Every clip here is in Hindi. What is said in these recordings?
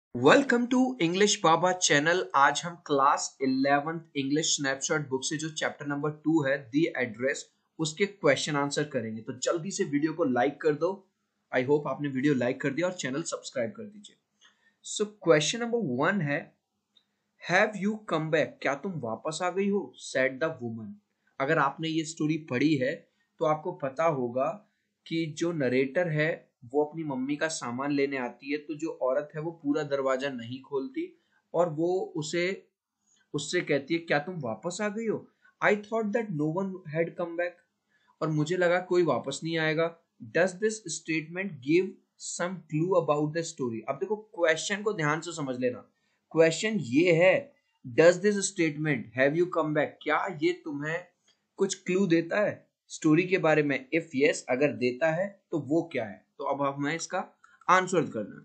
Welcome to English Baba channel. आज हम class 11th English snapshot book से जो चैप्टर नंबर 2 है दी एड्रेस उसके क्वेश्चन आंसर करेंगे। तो जल्दी से वीडियो को लाइक कर दो। आई होप आपने वीडियो लाइक कर दिया और चैनल सब्सक्राइब कर दीजिए। सो क्वेश्चन नंबर 1 है, हैव यू कम बैक? क्या तुम वापस आ गई हो? Said the woman. अगर आपने ये स्टोरी पढ़ी है तो आपको पता होगा कि जो नरेटर है वो अपनी मम्मी का सामान लेने आती है, तो जो औरत है वो पूरा दरवाजा नहीं खोलती और वो उसे उससे कहती है, क्या तुम वापस आ गई हो? I thought that no one had come back. और मुझे लगा कोई वापस नहीं आएगा। Does this statement give some clue about the story? अब देखो क्वेश्चन को ध्यान से समझ लेना। क्वेश्चन ये है, does this statement have you come back, क्या ये तुम्हें कुछ क्लू देता है स्टोरी के बारे में? इफ यस, अगर देता है तो वो क्या है? तो अब हमें इसका आंसर करना है।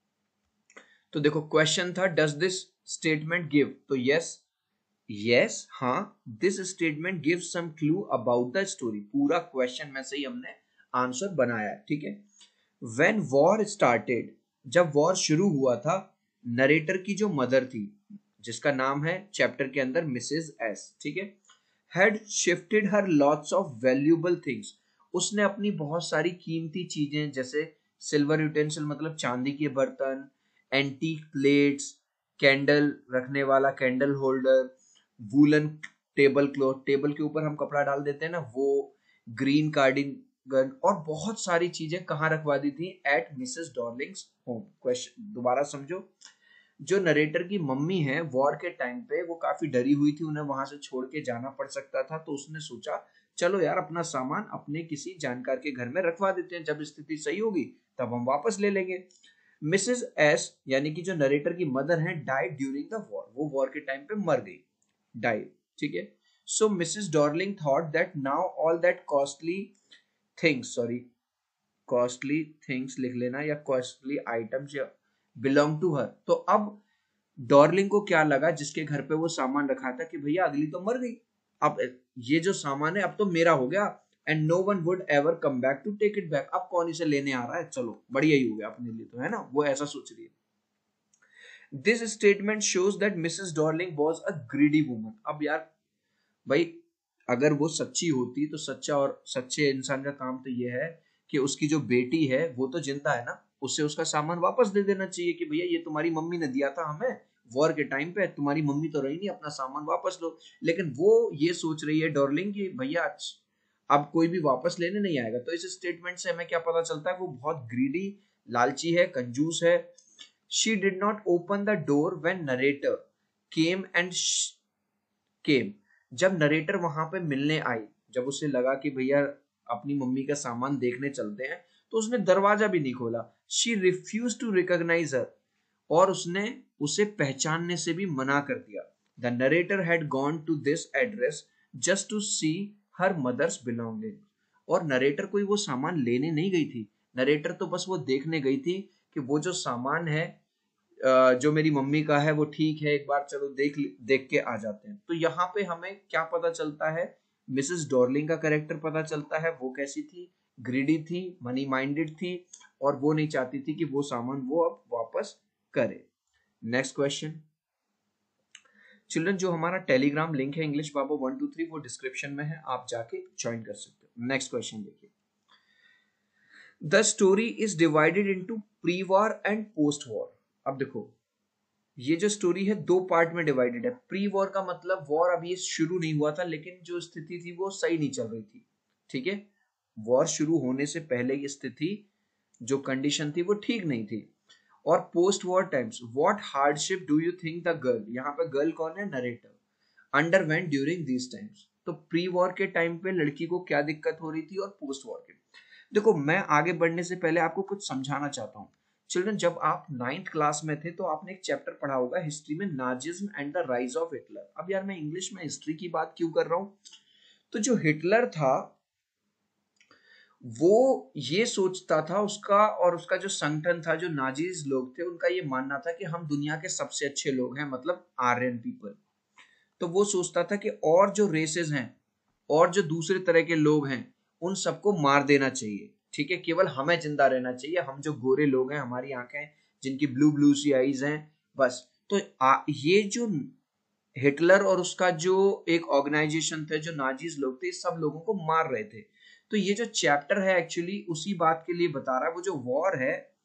तो देखो क्वेश्चन था डज दिस स्टेटमेंट गिव, तो यस यस हाँ, this statement give some clue about the story. पूरा क्वेश्चन में से ही हमने आंसर बनाया है, ठीक है। व्हेन वॉर स्टार्टेड, जब वॉर शुरू हुआ था, नरेटर की जो मदर थी, जिसका नाम है चैप्टर के अंदर मिसेस एस, ठीक है, had shifted her lots of valuable things. उसने अपनी बहुत सारी कीमती चीजें, जैसे सिल्वर यूटेंसिल मतलब चांदी के बर्तन, एंटीक प्लेट्स, कैंडल रखने वाला candle holder, woollen table cloth, table के ऊपर हम कपड़ा डाल देते हैं ना वो, ग्रीन कार्डिगन, और बहुत सारी चीजें कहाँ रखवा दी थी? At Mrs Dorling's home. Question दोबारा समझो। जो नरेटर की मम्मी है, वॉर के टाइम पे वो काफी डरी हुई थी, उन्हें वहां से छोड़ के जाना पड़ सकता था, तो उसने सोचा चलो यार अपना सामान अपने किसी जानकार के घर में रखवा देते हैं, जब स्थिति सही होगी तब हम वापस ले लेंगे। मिसेस एस यानी कि जो नरेटर की मदर है, डाइड ड्यूरिंग द वॉर, वो वॉर के टाइम पे मर गई, डाइड, ठीक है। So Mrs Dorling thought that now all that costly things, sorry costly things लिख लेना, या कॉस्टली आइटम्स या बिलोंग टू हर। तो अब डॉर्लिंग को क्या लगा, जिसके घर पे वो सामान रखा था, कि भैया अगली तो मर गई, अब ये जो सामान है अब तो मेरा हो गया, and no one would ever come back to take it back. अब कौन इसे लेने आ रहा है, चलो बढ़िया ही हो गया अपने लिए, तो है ना, वो ऐसा सोच रही है। This statement shows that Mrs Dorling was a greedy woman. अब यार भाई, अगर वो सच्ची होती तो सच्चा और सच्चे इंसान का काम तो ये है कि उसकी जो बेटी है वो तो जिंदा है ना, उससे उसका सामान वापस दे देना चाहिए कि भैया ये तुम्हारी मम्मी ने दिया था हमें वॉर के टाइम पे, तुम्हारी मम्मी तो रही नहीं, अपना सामान वापस लो। लेकिन वो ये सोच रही है डॉर्लिंग कि भैया अब कोई भी वापस लेने नहीं आएगा। तो इस स्टेटमेंट से हमें क्या पता चलता है, वो बहुत ग्रीडी, लालची है, कंजूस है। She did not open the door when narrator came and came. जब नरेटर वहां पे मिलने आई, जब उसे लगा कि भैया अपनी मम्मी का सामान देखने चलते हैं, तो उसने दरवाजा भी नहीं खोला। She refuse to recognise her, और उसने उसे पहचानने से भी मना कर दिया। The narrator had gone to this address just to see her mother's belonging. और नरेटर कोई वो सामान लेने नहीं गई थी, नरेटर तो बस वो देखने गई थी कि वो जो सामान है जो मेरी मम्मी का है वो ठीक है, एक बार चलो देख के आ जाते हैं। तो यहाँ पे हमें क्या पता चलता है, मिसेस डॉर्लिंग का कैरेक्टर पता चलता है। वो कैसी थी? ग्रीडी थी, मनी माइंडेड थी, और वो नहीं चाहती थी कि वो सामान वो अब वापस करे। Next question. चिल्ड्रन, जो हमारा टेलीग्राम लिंक है इंग्लिश बाबा 123 वो डिस्क्रिप्शन में है, आप जाके ज्वाइन कर सकते हो। नेक्स्ट क्वेश्चन देखिए। The story is divided into pre war and post war. अब देखो ये जो स्टोरी है दो पार्ट में डिवाइडेड है। प्री वॉर का मतलब वॉर अभी शुरू नहीं हुआ था, लेकिन जो स्थिति थी वो सही नहीं चल रही थी, ठीक है। वॉर शुरू होने से पहले की स्थिति, जो कंडीशन थी वो ठीक नहीं थी। और post war times, what hardship do you think the girl, यहाँ पे गर्ल कौन है? Narrator, underwent during these times. तो प्री वॉर के टाइम पे लड़की को क्या दिक्कत हो रही थी, और पोस्ट वॉर के। देखो मैं आगे बढ़ने से पहले आपको कुछ समझाना चाहता हूँ। चिल्ड्रन, जब आप 9th क्लास में थे तो आपने एक चैप्टर पढ़ा होगा हिस्ट्री में, Nazism and the rise of Hitler. अब यार मैं इंग्लिश में हिस्ट्री की बात क्यों कर रहा हूँ? तो जो हिटलर था वो ये सोचता था, उसका और उसका जो संगठन था, जो नाजीज लोग थे, उनका ये मानना था कि हम दुनिया के सबसे अच्छे लोग हैं, मतलब आर्यन पीपल। तो वो सोचता था कि और जो रेसेस हैं और जो दूसरे तरह के लोग हैं उन सबको मार देना चाहिए, ठीक है, केवल हमें जिंदा रहना चाहिए, हम जो गोरे लोग हैं, हमारी आंखें जिनकी ब्लू ब्लू सी आईज हैं, बस। तो ये जो हिटलर और उसका जो एक ऑर्गेनाइजेशन थे, जो नाजीज लोग थे, सब लोगों को मार रहे थे। तो ये जो चैप्टर है एक्चुअली उसी बात के लिए बता रहा है। वो जो वॉर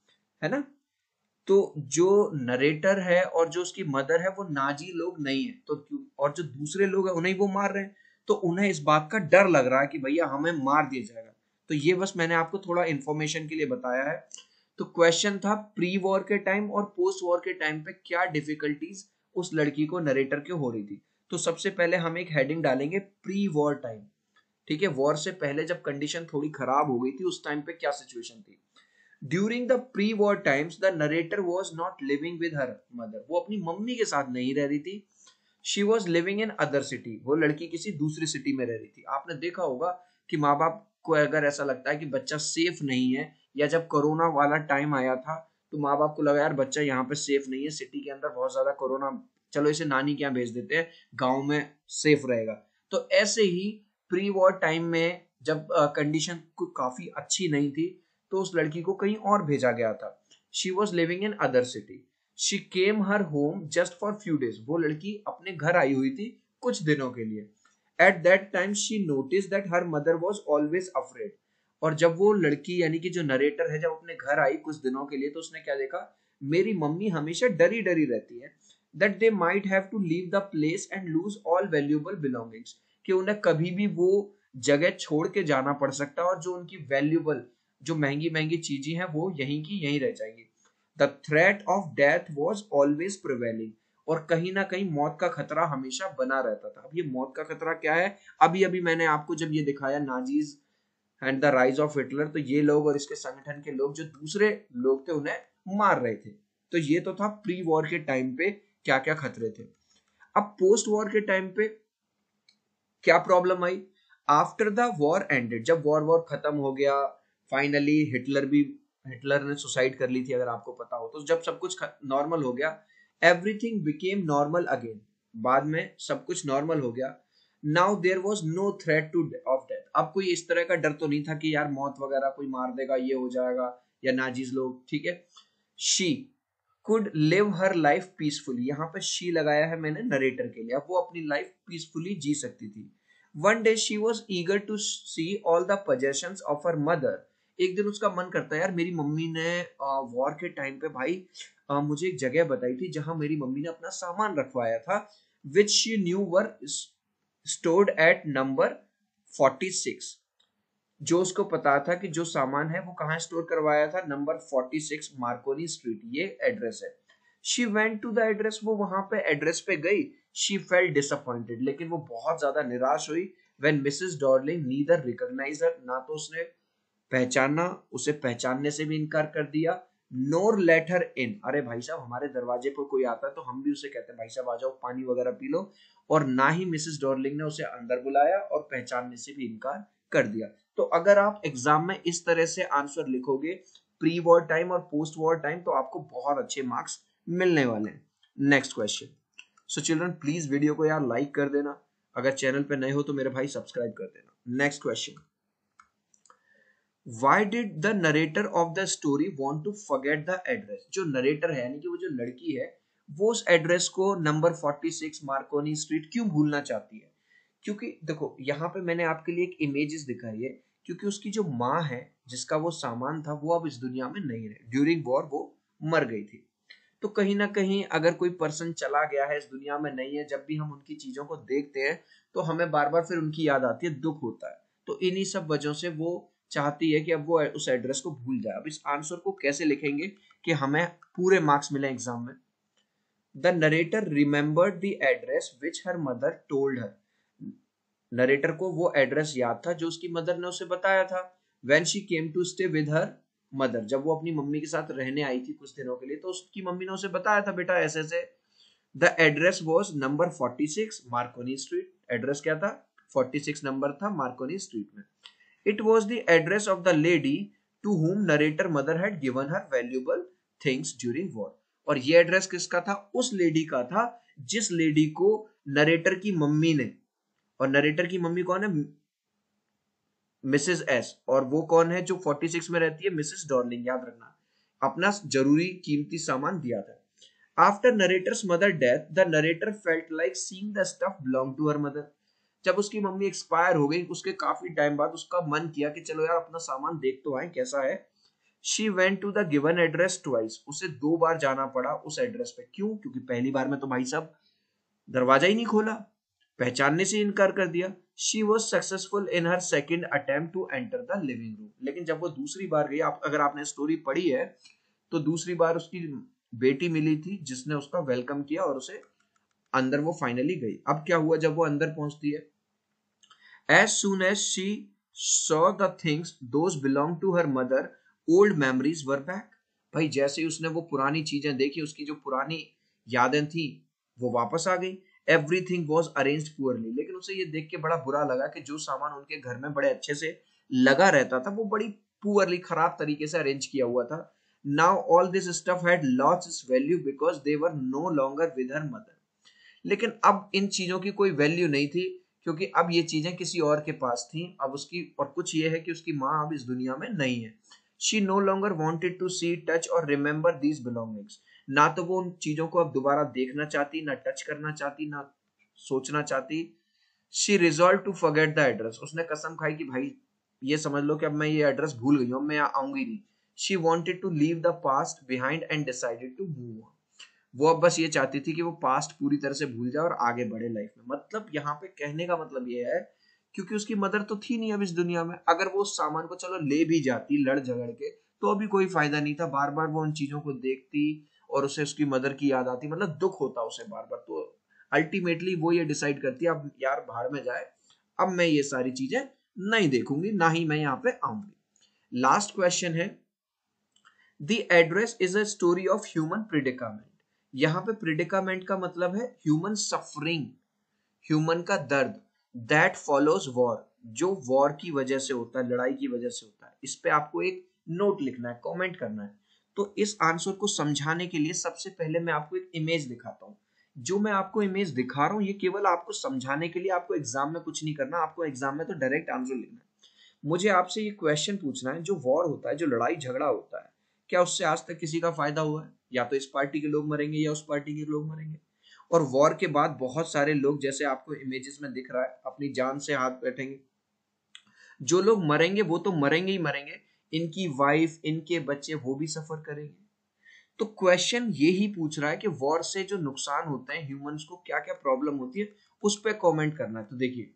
है ना, तो जो नरेटर है और जो उसकी मदर है वो नाजी लोग नहीं है, तो और जो दूसरे लोग हैं उन्हें वो मार रहे हैं, तो उन्हें इस बात का डर लग रहा है कि भैया हमें मार दिया जाएगा। तो ये बस मैंने आपको थोड़ा इन्फॉर्मेशन के लिए बताया है। तो क्वेश्चन था प्री वॉर के टाइम और पोस्ट वॉर के टाइम पे क्या डिफिकल्टीज उस लड़की को नरेटर क्यों हो रही थी। तो सबसे पहले हम एक हेडिंग डालेंगे प्री वॉर टाइम। ठीक है, वॉर से पहले जब कंडीशन थोड़ी खराब हो गई थी उस टाइम पे क्या सिचुएशन थी। During the pre war times the narrator was not living with her mother, वो अपनी मम्मी के साथ नहीं रह रही थी। She was living in other city, वो लड़की किसी दूसरी सिटी में रह रही थी। आपने देखा होगा कि माँ बाप को अगर ऐसा लगता है कि बच्चा सेफ नहीं है, या जब कोरोना वाला टाइम आया था तो माँ बाप को लगा यार बच्चा यहाँ पे सेफ नहीं है, सिटी के अंदर बहुत ज्यादा कोरोना, चलो इसे नानी के यहाँ भेज देते हैं, गाँव में सेफ रहेगा। तो ऐसे ही प्री वॉर टाइम में जब कंडीशन काफी अच्छी नहीं थी तो उस लड़की को कहीं और भेजा गया था। She was living in other city, she came her home just for few days, वो लड़की अपने घर आई हुई थी कुछ दिनों के लिए। At that time she notice that her mother was always afraid, और जब वो लड़की यानी कि जो नरेटर है जब अपने घर आई कुछ दिनों के लिए तो उसने क्या देखा, मेरी मम्मी हमेशा डरी डरी रहती है। That they might have to leave the place and lose all valuable belongings, कि उन्हें कभी भी वो जगह छोड़ के जाना पड़ सकता है और जो उनकी वैल्यूएबल जो महंगी महंगी चीजें हैं वो यहीं की यहीं रह जाएंगी। The threat of death was always prevailing, और कहीं ना कहीं मौत का खतरा हमेशा बना रहता था। अब ये मौत का खतरा क्या है, अभी अभी मैंने आपको जब ये दिखाया Nazis and the rise of Hitler, तो ये लोग और इसके संगठन के लोग जो दूसरे लोग थे उन्हें मार रहे थे। तो ये तो था प्री वॉर के टाइम पे क्या क्या खतरे थे। अब पोस्ट वॉर के टाइम पे क्या प्रॉब्लम आई। आफ्टर द वॉर एंडेड, जब वॉर खत्म हो गया फाइनली, हिटलर ने सुसाइड कर ली थी अगर आपको पता हो, तो जब सब कुछ नॉर्मल हो गया, एवरीथिंग बिकेम नॉर्मल अगेन, बाद में सब कुछ नॉर्मल हो गया। Now there was no threat to of death, अब कोई इस तरह का डर तो नहीं था कि यार मौत वगैरह कोई मार देगा, ये हो जाएगा, या नाजीज लोग, ठीक है। She could live her life peacefully, यहाँ पे शी लगाया है मैंने नरेटर के लिए, अब वो अपनी लाइफ पीसफुली जी सकती थी। One day she was eager to see all the possessions of her mother, एक दिन उसका मन करता है यार मेरी मम्मी ने वॉर के टाइम पे भाई मुझे एक जगह बताई थी जहां मेरी मम्मी ने अपना सामान रखवाया था, which she knew were stored at number 46, जो उसको पता था कि जो सामान है वो कहाँ स्टोर करवाया था, नंबर 46 मार्कोनी स्ट्रीट, ये एड्रेस है। She went to the address, वो वहां पे एड्रेस पे गई। शी फेल्ट डिसअपॉइंटेड, लेकिन वो बहुत ज्यादा निराश हुई। When Mrs Dorling neither recognise her, ना तो उसने पहचाना, उसे पहचानने से भी इनकार कर दिया, नोर लेट हर इन, अरे भाई साहब हमारे दरवाजे पर कोई आता है तो हम भी उसे कहते हैं भाई साहब आ जाओ पानी वगैरह पी लो, और ना ही मिसेस डॉर्लिंग ने उसे अंदर बुलाया और पहचानने से भी इनकार कर दिया। तो अगर आप एग्जाम में इस तरह से आंसर लिखोगे प्री वॉर टाइम और पोस्ट वॉर टाइम, तो आपको बहुत अच्छे मार्क्स मिलने वाले हैं। Next question. So children please video को यार लाइक कर देना, अगर चैनल पे नए हो तो मेरे भाई सब्सक्राइब कर देना। Next question, Why did the narrator of the story want to forget the address? जो नरेटर है यानी कि वो जो लड़की है वो उस एड्रेस को नंबर 46 मार्कोनी स्ट्रीट क्यों भूलना चाहती है। क्योंकि देखो यहाँ पे मैंने आपके लिए एक इमेजेस दिखाई है, क्योंकि उसकी जो माँ है जिसका वो सामान था वो अब इस दुनिया में नहीं रहे, ड्यूरिंग वॉर वो मर गई थी। तो कहीं ना कहीं अगर कोई पर्सन चला गया है इस दुनिया में नहीं है, जब भी हम उनकी चीजों को देखते हैं तो हमें बार बार फिर उनकी याद आती है, दुख होता है। तो इन्हीं सब वजहों से वो चाहती है कि अब वो उस एड्रेस को भूल जाए। अब इस आंसर को कैसे लिखेंगे कि हमें पूरे मार्क्स मिले एग्जाम में। The narrator remembered the address which her mother told her, narrator को वो एड्रेस याद था जो उसकी मदर ने उसे बताया था। When she came to stay with her mother, जब वो अपनी मम्मी के साथ रहने आई थी कुछ दिनों के लिए तो उसकी मम्मी ने उसे बताया था बेटा ऐसे ऐसे। The address was number 46 Marconi Street, address क्या था 46 नंबर था मार्कोनी स्ट्रीट में। It was the address of the lady to whom narrator mother had given her valuable things during war, और ये एड्रेस किसका था, उस लेडी का था जिस लेडी को नरेटर की मम्मी ने, और नरेटर की मम्मी कौन है, मिसेस एस, और वो कौन है जो 46 में रहती है, मिसेस डॉर्लिंग, याद रखना। अपना जरूरी कीमती सामान दिया था। After narrator's mother death the narrator felt like seeing the stuff belong to her mother. जब उसकी मम्मी एक्सपायर हो गई उसके काफी टाइम बाद उसका मन किया कि चलो यार अपना सामान देख तो आए कैसा है। She went to the given address twice. उसे 2 बार जाना पड़ा उस एड्रेस पे। क्यों? क्योंकि पहली बार में तो भाई साहब दरवाजा ही नहीं खोला, पहचानने से इनकार कर दिया। She was successful in her second attempt to enter the living room. लेकिन जब वो दूसरी बार गई, अगर आपने स्टोरी पढ़ी है तो दूसरी बार उसकी बेटी मिली थी जिसने उसका वेलकम किया और उसे अंदर वो फाइनली गई। अब क्या हुआ जब वो अंदर पहुंचती है? As soon as she saw the things those belong to her mother old memories were back. भाई जैसे ही उसने वो पुरानी चीजें देखी, उसकी जो पुरानी यादें थी वो वापस आ गई। Everything was arranged poorly. लेकिन उसे ये देख के बड़ा बुरा लगा कि जो सामान उनके घर में बड़े अच्छे से लगा रहता था वो बड़ी पुअरली, खराब तरीके से अरेंज किया हुआ था। Now all this stuff had lost its value because they were no longer with her mother. लेकिन अब इन चीजों की कोई वैल्यू नहीं थी क्योंकि अब ये चीजें किसी और के पास थी। अब उसकी, और कुछ ये है कि उसकी माँ अब इस दुनिया में नहीं है। She no longer wanted to see, touch और रिमेंबर दीज बिलोंगिंग्स। ना तो वो उन चीजों को अब दोबारा देखना चाहती, ना टच करना चाहती, ना सोचना चाहती। She resolve to forget the address. उसने कसम खाई कि भाई ये समझ लो कि अब मैं ये एड्रेस भूल गई हूँ, मैं यहाँ आऊंगी नहीं। She wanted to leave the past behind and decided to move on. वो अब बस ये चाहती थी कि वो पास्ट पूरी तरह से भूल जाए और आगे बढ़े लाइफ में। मतलब यहाँ पे कहने का मतलब ये है, क्योंकि उसकी मदर तो थी नहीं अब इस दुनिया में। अगर वो उस सामान को चलो ले भी जाती लड़ झगड़ के तो अभी कोई फायदा नहीं था। बार बार वो उन चीजों को देखती और उसे उसकी मदर की याद आती, मतलब दुख होता उसे बार बार। तो अल्टीमेटली वो ये डिसाइड करती है अब यार बाहर में जाए, अब मैं ये सारी चीजें नहीं देखूंगी, ना ही मैं यहाँ पे आऊंगी। लास्ट क्वेश्चन है, the address is a story of human predicament. यहाँ पे प्रिडिकामेंट का मतलब है ह्यूमन सफरिंग, ह्यूमन का दर्द। दैट फॉलोज वॉर, जो वॉर की वजह से होता है, लड़ाई की वजह से होता है। इस पे आपको एक नोट लिखना है, कमेंट करना है। तो इस आंसर को समझाने के लिए सबसे पहले मैं आपको एक इमेज दिखाता हूँ। जो मैं आपको इमेज दिखा रहा हूँ ये केवल आपको समझाने के लिए, आपको एग्जाम में कुछ नहीं करना। आपको एग्जाम में तो डायरेक्ट आंसर लिखना है। मुझे आपसे ये क्वेश्चन पूछना है, जो वॉर होता है, जो लड़ाई झगड़ा होता है, क्या उससे आज तक किसी का फायदा हुआ है? या तो इस पार्टी के लोग मरेंगे या उस पार्टी के लोग मरेंगे। और वॉर के बाद बहुत सारे लोग, जैसे आपको इमेजेस में दिख रहा है, अपनी जान से हाथ बैठेंगे। जो लोग मरेंगे वो तो मरेंगे ही मरेंगे, इनकी वाइफ, इनके बच्चे, वो भी सफर करेंगे। तो क्वेश्चन ये ही पूछ रहा है कि वॉर से जो नुकसान होते हैं ह्यूमंस को, क्या क्या प्रॉब्लम होती है, उस पर कमेंट करना है। तो देखिए,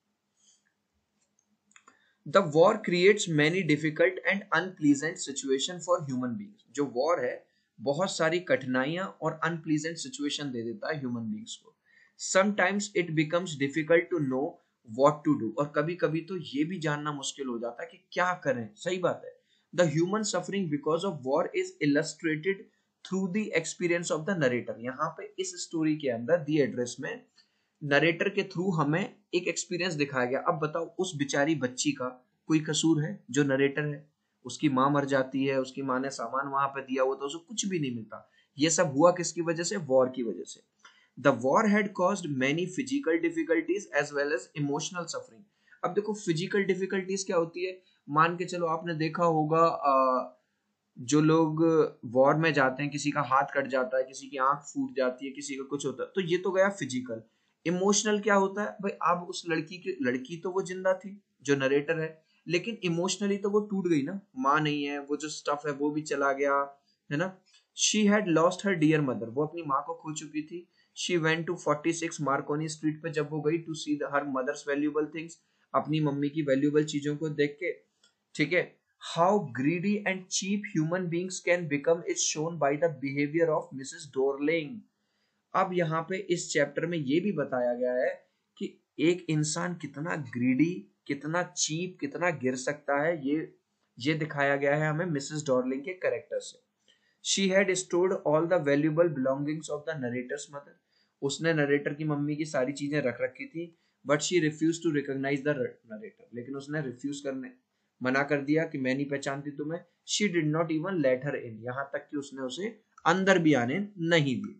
the war creates many difficult and unpleasant situation for human beings. जो वॉर है बहुत सारी कठिनाइयां और अनप्लीजेंट सिचुएशन दे देता है ह्यूमन बींग्स को। Sometimes it becomes difficult to know what to do. और कभी कभी तो ये भी जानना मुश्किल हो जाता है कि क्या करें। सही बात है। The human suffering because of war is illustrated through the experience of the narrator. यहाँ पे इस स्टोरी के अंदर दी एड्रेस में नरेटर के थ्रू हमें एक एक्सपीरियंस दिखाया गया। अब बताओ, उस बेचारी बच्ची का कोई कसूर है जो नरेटर है? उसकी माँ मर जाती है, उसकी माँ ने सामान वहां पे दिया हुआ तो उसे कुछ भी नहीं मिलता। ये सब हुआ किसकी वजह से? वॉर की वजह से। The war had caused many physical difficulties as well as emotional suffering. अब देखो फिजिकल डिफिकल्टीज क्या होती है। मान के चलो आपने देखा होगा, जो लोग वॉर में जाते हैं, किसी का हाथ कट जाता है, किसी की आंख फूट जाती है, किसी का कुछ होता है, तो ये तो गया फिजिकल। इमोशनल क्या होता है भाई? अब उस लड़की तो वो जिंदा थी जो नरेटर है, लेकिन इमोशनली तो वो टूट गई ना। माँ नहीं है, वो जो स्टफ है वो भी चला गया, है ना। She had lost her dear mother. वो अपनी माँ को खो चुकी थी। She went to 46 Marconi Street पे जब वो गई to see her mother's valuable things, अपनी मम्मी की वैल्यूएबल चीजों को देख के। ठीक है। How greedy and cheap human beings can become is shown by the behaviour of Mrs Dorling. अब यहाँ पे इस चैप्टर में ये भी बताया गया है कि एक इंसान कितना ग्रीडी, कितना चीप, कितना गिर सकता है, ये दिखाया गया है हमें मिसेस डॉर्लिंग के कैरेक्टर से। She had stored all the valuable belongings of the narrator's mother. उसने नरेटर की मम्मी की सारी चीजें रख रखी थी। But she refuse to recognise the narrator. लेकिन उसने रिफ्यूज करने, मना कर दिया कि मैं नहीं पहचानती तुम्हें। She did not even let her in. यहां तक कि उसने उसे अंदर भी आने नहीं दी।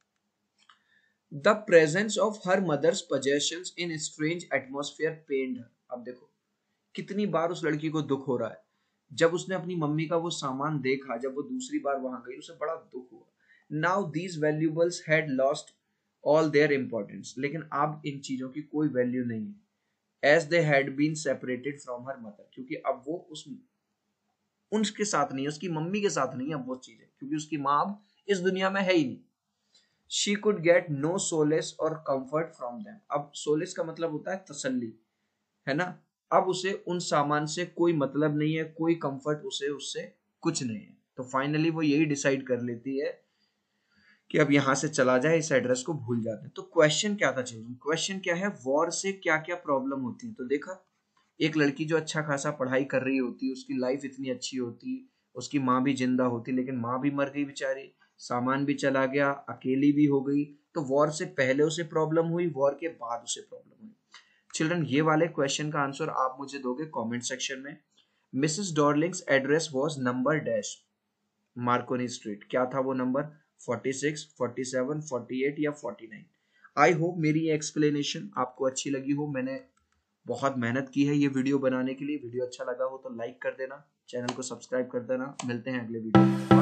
The presence of her mother's possessions in strange atmosphere pained her. अब देखो कितनी बार उस लड़की को दुख हो रहा है। जब उसने अपनी मम्मी का वो सामान देखा, जब वो दूसरी बार वहां गई, उसे बड़ा दुख हुआ. Now these valuables had lost all their importance. लेकिन अब इन चीजों की कोई वैल्यू नहीं है. As they had been separated from her mother, क्योंकि अब वो उसके साथ नहीं है, उसकी मम्मी के साथ नहीं है अब वो चीजें, क्योंकि उसकी माँ अब इस दुनिया में है ही नहीं. She could get no solace और कंफर्ट फ्रॉम देम. अब सोलेस का मतलब होता है तसल्ली, है ना. अब उसे उन सामान से कोई मतलब नहीं है, कोई कंफर्ट उसे उससे कुछ नहीं है. तो फाइनली वो यही डिसाइड कर लेती है कि अब यहाँ से चला जाए, इस एड्रेस को भूल जाते हैं. तो क्वेश्चन क्या था चिल्ड्रन? क्वेश्चन क्या है, वॉर से क्या क्या प्रॉब्लम होती है. तो देखा, एक लड़की जो अच्छा खासा पढ़ाई कर रही होती, उसकी लाइफ इतनी अच्छी होती, उसकी माँ भी जिंदा होती, लेकिन माँ भी मर गई बेचारी, सामान भी चला गया, अकेली भी हो गई. तो वॉर से पहले उसे प्रॉब्लम हुई, वॉर के बाद उसे प्रॉब्लम हुई. चिल्ड्रन, ये वाले क्वेश्चन का आंसर आप मुझे दोगे कमेंट सेक्शन में. Mrs Dorling's address was number dash Marconi Street. क्या था वो नंबर? 46, 47, 48 या 49? आई होप मेरी ये एक्सप्लेनेशन आपको अच्छी लगी हो. मैंने बहुत मेहनत की है ये वीडियो बनाने के लिए. वीडियो अच्छा लगा हो तो लाइक कर देना, चैनल को सब्सक्राइब कर देना. मिलते हैं अगले वीडियो में.